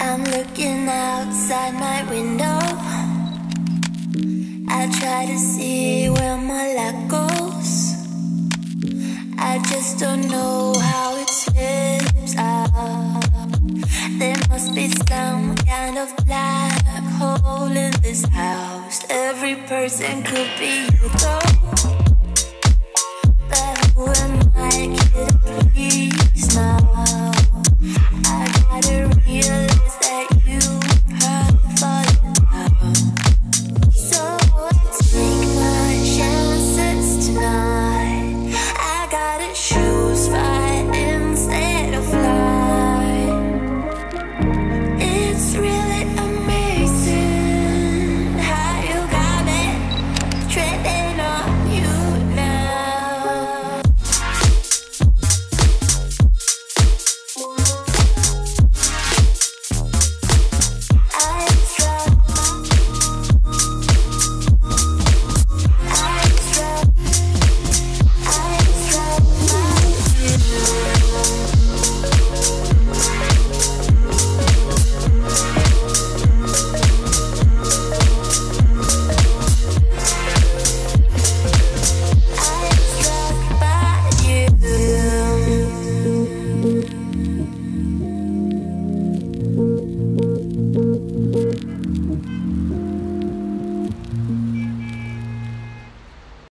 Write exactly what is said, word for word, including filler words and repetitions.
I'm looking outside my window. I try to see where my luck goes. I just don't know how it slips out. There must be some kind of black hole in this house. Every person could be you though.